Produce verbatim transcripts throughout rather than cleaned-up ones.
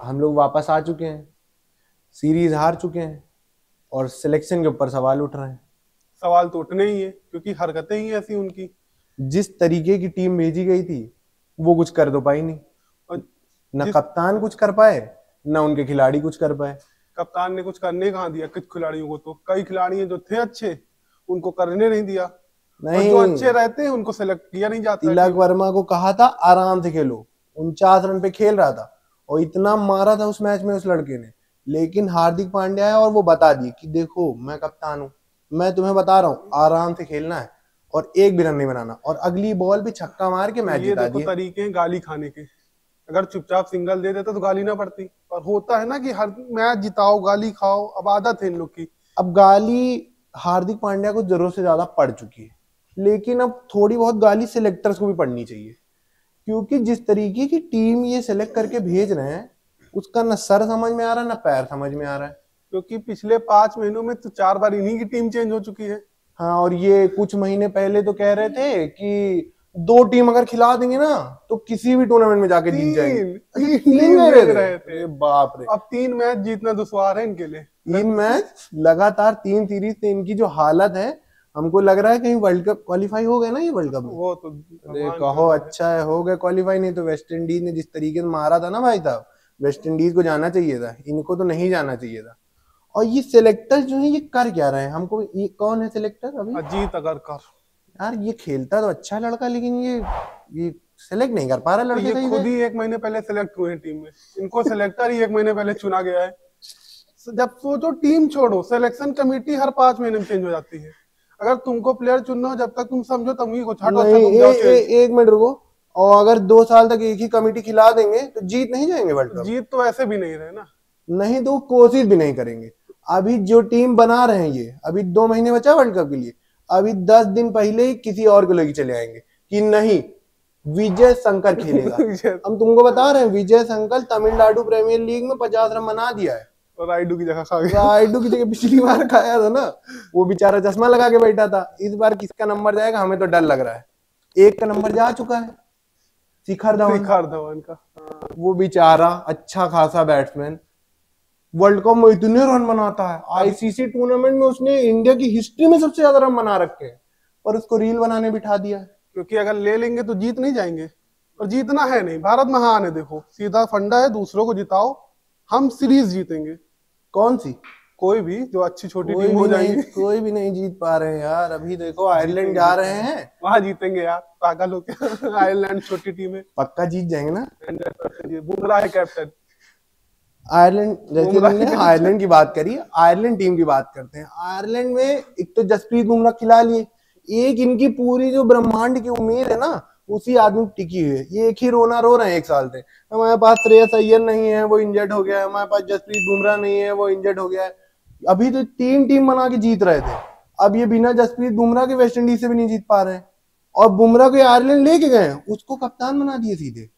हम लोग वापस आ चुके हैं, सीरीज हार चुके हैं और सिलेक्शन के ऊपर सवाल उठ रहे हैं। सवाल तो उठने ही है क्योंकि हरकतें ही ऐसी उनकी। जिस तरीके की टीम भेजी गई थी वो कुछ कर दो पाई नहीं, और न जिस कप्तान कुछ कर पाए न उनके खिलाड़ी कुछ कर पाए। कप्तान ने कुछ करने कहाँ दिया कुछ खिलाड़ियों को, तो कई खिलाड़ी हैं जो थे अच्छे, उनको करने नहीं दिया। और जो नहीं, अच्छे रहते हैं उनको सेलेक्ट किया नहीं जाता है तिलक टीम। वर्मा को कहा था आराम से खेलो, उनचास रन पे खेल रहा था और इतना मारा था उस मैच में उस लड़के ने। लेकिन हार्दिक पांड्या आया और वो बता दिए कि देखो मैं कप्तान हूं, मैं तुम्हें बता रहा हूं आराम से खेलना है और एक भी रन नहीं बनाना, और अगली बॉल पे छक्का मार के तो मैच ये जिता देखो दिए। तरीके हैं गाली खाने के। अगर चुपचाप सिंगल दे देते तो गाली ना पड़ती, पर होता है ना कि हर मैच जिताओ गाली खाओ, अब आदत है इन लोग की। अब गाली हार्दिक पांड्या को जरूरत से ज्यादा पड़ चुकी है, लेकिन अब थोड़ी बहुत गाली सिलेक्टर्स को भी पड़नी चाहिए, क्योंकि जिस तरीके की टीम ये सिलेक्ट करके भेज रहे हैं उसका न सर समझ में आ रहा है न पैर समझ में आ रहा है। क्योंकि पिछले पांच महीनों में तो चार बार इन्हीं की टीम चेंज हो चुकी है। हाँ, और ये कुछ महीने पहले तो कह रहे थे कि दो टीम अगर खिला देंगे ना तो किसी भी टूर्नामेंट में जाके जीत जाएंगे। तीन अच्छा, तीन तीन तीन कह भेज रहे थे? रहे थे। अरे बाप रे, अब तीन मैच जीतना दुश्वार है इनके लिए। तीन मैच लगातार, तीन सीरीज से इनकी जो हालत है, हमको लग रहा है कहीं वर्ल्ड कप क्वालिफाई हो गए ना ये वर्ल्ड कप में। वो तो अरे भगवान कहो का है। अच्छा है हो गए क्वालिफाई, नहीं तो वेस्ट इंडीज ने जिस तरीके से मारा था ना भाई साहब, वेस्ट इंडीज को जाना चाहिए था, इनको तो नहीं जाना चाहिए था। और ये सिलेक्टर जो है ये कर क्या रहे हैं हमको, ये कौन है सिलेक्टर अभी? अजीत अगरकर। यार ये खेलता तो अच्छा है लड़का, लेकिन ये ये सेलेक्ट नहीं कर पा रहा तो लड़के ये सही खुद से। ही एक महीने पहले सेलेक्ट हुए हैं टीम में, इनको सेलेक्टर ही एक महीने पहले चुना गया है। जब सोचो टीम छोड़ो, सिलेक्शन कमेटी हर पांच महीने में चेंज हो जाती है। अगर तुमको प्लेयर चुनना हो, जब तक तुम समझो तभी कुछ हटो, अच्छा नहीं, तुम ए, जाओ ए, चेंज। एक मिनट रुको, और अगर दो साल तक एक ही कमेटी खिला देंगे तो जीत नहीं जाएंगे वर्ल्ड कप। जीत तो ऐसे भी नहीं रहे ना। नहीं तो कोशिश भी नहीं करेंगे। अभी जो टीम बना रहे हैं ये, अभी दो महीने बचा वर्ल्ड कप के लिए, अभी दस दिन पहले ही किसी और को लेके चले आएंगे कि नहीं विजय शंकर खेलेगा। हम तुमको बता रहे हैं विजय शंकर तमिलनाडु प्रीमियर लीग में पचास रन बना दिया है, और राइडू की जगह खा गया। राइडू की जगह पिछली बार खाया था ना, वो बेचारा चश्मा लगा के बैठा था। इस बार किसका नंबर जाएगा हमें तो डर लग रहा है। एक का नंबर जा चुका है, शिखर धवन। शिखर धवन का। वो बेचारा अच्छा खासा बैट्समैन, वर्ल्ड कप में इतने रन बनाता है, आईसीसी टूर्नामेंट में उसने इंडिया की हिस्ट्री में सबसे ज्यादा रन बना रखे हैं, पर उसको रील बनाने बिठा दिया है। क्योंकि अगर ले लेंगे तो जीत नहीं जाएंगे, और जीतना है नहीं। भारत महान है, देखो सीधा फंडा है, दूसरों को जिताओ, हम सीरीज जीतेंगे। कौन सी? कोई भी जो अच्छी छोटी कोई टीम हो भी नहीं, जाएंगी। कोई भी नहीं जीत पा रहे हैं यार। अभी देखो आयरलैंड जा रहे हैं, वहां जीतेंगे यार, पागल हो क्या। आयरलैंड छोटी टीम है। पक्का जीत जाएंगे ना। बुमराह है कैप्टन। आयरलैंड, जैसे बुमराह तुमने है आयरलैंड की बात करी, आयरलैंड टीम की बात करते हैं। आयरलैंड में एक तो जसप्रीत बुमराह खिला लिए, एक इनकी पूरी जो ब्रह्मांड की उम्मीद है ना उसी आदमी की टिकी हुई है। ये एक ही रोना रो रहे हैं एक साल से, हमारे पास श्रेयस अय्यर नहीं है वो इंजर्ड हो गया है, हमारे पास जसप्रीत बुमराह नहीं है वो इंजर्ड हो गया है। अभी तो तीन टीम बना के जीत रहे थे, अब ये बिना जसप्रीत बुमराह के वेस्ट इंडीज से भी नहीं जीत पा रहे हैं। और बुमराह को आयरलैंड लेके गए, उसको कप्तान बना दिए सीधे।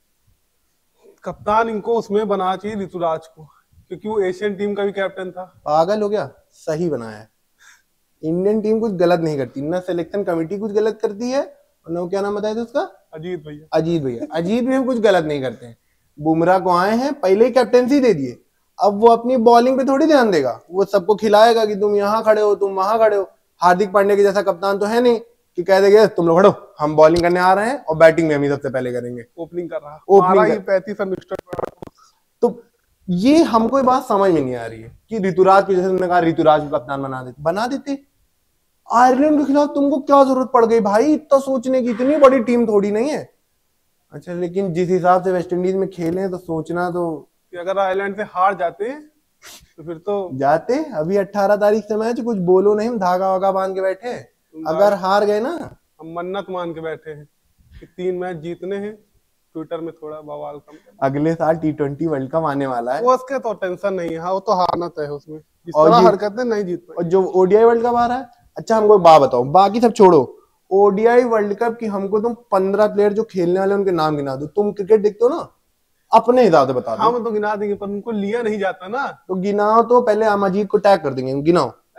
कप्तान इनको उसमें बनाना चाहिए ऋतुराज को, क्योंकि वो एशियन टीम का भी कैप्टन था। पागल हो गया, सही बनाया है। इंडियन टीम कुछ गलत नहीं करती, ना सिलेक्शन कमेटी कुछ गलत करती है, और ना क्या नाम बताया था उसका, अजीत भैया। अजीत भैया, अजीत भैया कुछ गलत नहीं करते हैं। बुमराह को आए हैं पहले ही कैप्टेंसी दे दिए, अब वो अपनी बॉलिंग पे थोड़ी ध्यान देगा, वो सबको खिलाएगा कि तुम यहाँ खड़े हो तुम वहां खड़े हो। हार्दिक पांड्या के जैसा कप्तान तो है नहीं कि कह देगा तुम लोग खड़ो हम बॉलिंग करने आ रहे हैं और बैटिंग में हम ही सबसे पहले करेंगे। ओपनिंग कर रहा, ओपनिंग मारा ही कर- पैंतीस रन स्ट्राइक। तो ये हमको ये बात समझ में नहीं आ रही है कि ऋतुराज की, जैसे तुमने कहा ऋतुराज को कप्तान बना देते बना देते आयरलैंड के खिलाफ तुमको क्या जरूरत पड़ गई भाई, इतना सोचने की, इतनी बड़ी टीम थोड़ी नहीं है। अच्छा, लेकिन जिस हिसाब से वेस्ट इंडीज में खेले तो सोचना तो कि अगर आयरलैंड से हार जाते तो फिर तो जाते। अभी अट्ठारह तारीख से मैच, कुछ बोलो नहीं, हम धागा वागा बांध के बैठे हैं। अगर हार गए ना, हम मन्नत मान के बैठे हैं कि तीन मैच जीतने हैं। ट्विटर में थोड़ा बवाल कम कर। अगले साल टी ट्वेंटी वर्ल्ड कप आने वाला है, वो उसके तो टेंशन नहीं है, हाँ वो तो हारना तय है उसमें, जिस और तरह ये- हरकतें नहीं जीत पाए। और जो ओडीआई वर्ल्ड कप आ रहा है। अच्छा हमको एक बात बताओ, बाकी सब छोड़ो, ओडीआई वर्ल्ड कप की हमको तुम पंद्रह प्लेयर जो खेलने वाले उनके नाम गिना दो। तुम क्रिकेट देखते हो ना, अपने हिसाब से बता दो। हम तो गिना देंगे पर उनको लिया नहीं जाता ना। तो गिनाओ, तो पहले अमरजीत को टैग कर देंगे, गिनाओ।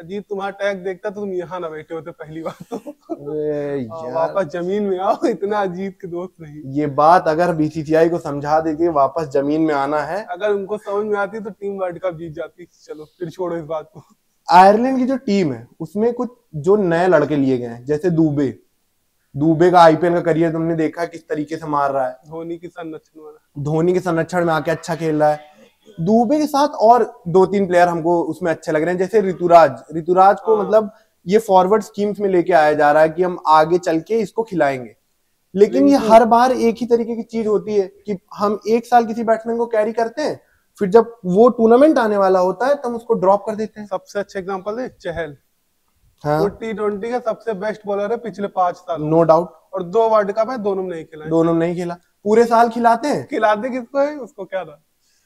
अजीत तुम्हारा टैग देखता तो तुम यहाँ ना बैठे होते पहली बात तो। अरे यार, वापस जमीन में आओ, इतना अजीत के दोस्त नहीं। ये बात अगर बीसीसीआई को समझा दे कि वापस जमीन में आना है, अगर उनको समझ में आती तो टीम वर्ल्ड कप जीत जाती। चलो फिर छोड़ो इस बात को। आयरलैंड की जो टीम है उसमें कुछ जो नए लड़के लिए गए हैं, जैसे दुबे दुबे का आईपीएल का करियर तुमने देखा किस तरीके से मार रहा है, धोनी की संरक्षण वाला, धोनी के संरक्षण में आके अच्छा खेल रहा है। दुबे के साथ और दो तीन प्लेयर हमको उसमें अच्छे लग रहे हैं, जैसे ऋतुराज ऋतुराज को हाँ। मतलब ये फॉरवर्ड स्कीम्स में लेके आया जा रहा है कि हम आगे चल के इसको खिलाएंगे, लेकिन ये हर बार एक ही तरीके की चीज होती है कि हम एक साल किसी बैट्समैन को कैरी करते हैं, फिर जब वो टूर्नामेंट आने वाला होता है तब उसको ड्रॉप कर देते हैं। सबसे अच्छा एग्जांपल है चहल। हाँ, वो टी ट्वेंटी का सबसे बेस्ट बॉलर है पिछले पांच साल, नो डाउट, और दो वर्ल्ड कप है, दोनों में नहीं खिला है। दोनों में नहीं खेला, पूरे साल खिलाते हैं। खिलाते किसको है, उसको क्या था,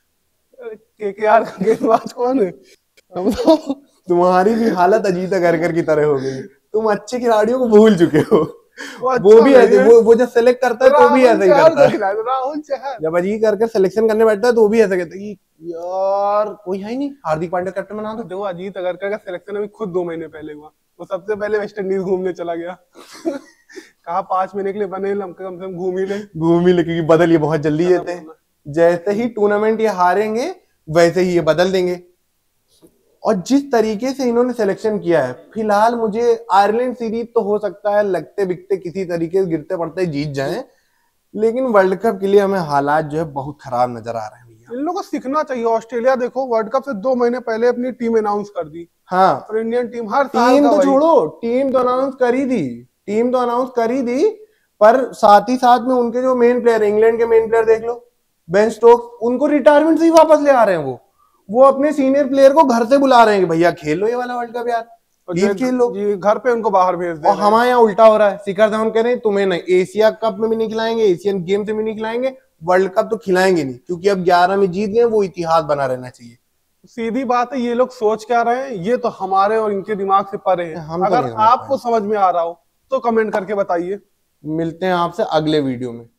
केकेआर का गेंदबाज कौन है अब तो। तुम्हारी भी हालत अजीत अगरकर की तरह हो गई, तुम अच्छे खिलाड़ियों को भूल चुके हो। वो, अच्छा वो भी नहीं ऐसे है। वो वो जब सेलेक्ट करता है तो भी ऐसा ही राहुल करता चहल है। को खिलाया, राहुल चहल। जब अजीत करके सिलेक्शन करने बैठता है तो वो भी ऐसा कहता है कि यार कोई है ही नहीं, हार्दिक पांड्या कैप्टन बना दो। देखो अजीत अगरकर का सिलेक्शन अभी खुद दो महीने पहले हुआ, वो सबसे पहले वेस्ट इंडीज घूमने चला गया। कहा पांच महीने के लिए बने, हम कम से कम घूम ही ले। घूम ही ले, क्योंकि बदल ये बहुत जल्दी देते हैं, जैसे ही टूर्नामेंट ये हारेंगे वैसे ही ये बदल देंगे। और जिस तरीके से इन्होंने सिलेक्शन किया है, फिलहाल मुझे आयरलैंड सीरीज तो हो सकता है लगते बिकते किसी तरीके से गिरते पड़ते जीत जाएं, लेकिन वर्ल्ड कप के लिए हमें हालात जो है बहुत खराब नजर आ रहे हैं भैया। इन लोगों को सीखना चाहिए। ऑस्ट्रेलिया देखो वर्ल्ड कप से दो महीने पहले अपनी टीम अनाउंस कर दी, हाँ, और इंडियन टीम हर साल टीम का तो वही। छोड़ो, टीम तो अनाउंस कर ही दी टीम तो अनाउंस कर ही दी पर साथ ही साथ में उनके जो मेन प्लेयर, इंग्लैंड के मेन प्लेयर देख लो, बेन स्टोक्स, उनको रिटायरमेंट से ही वापस ले आ रहे हैं। वो वो अपने सीनियर प्लेयर को घर से बुला रहे हैं कि भैया खेल लो ये वाला वर्ल्ड कप यार, और खेल लो। जी, घर पे उनको बाहर भेज दे। और हमारे यहाँ उल्टा हो रहा है, शिखर धवन कह रहे हैं तुम्हें नहीं, एशिया कप में भी नहीं खिलाएंगे, एशियन गेम से भी नहीं खिलाएंगे, वर्ल्ड कप तो खिलाएंगे नहीं, क्योंकि अब ग्यारह में जीत गए, वो इतिहास बना रहना चाहिए। सीधी बात है, ये लोग सोच क्या रहे हैं, ये तो हमारे और इनके दिमाग से परे है। हम तो अगर नहीं समझ आपको समझ में आ रहा हो तो कमेंट करके बताइए। मिलते हैं आपसे अगले वीडियो में।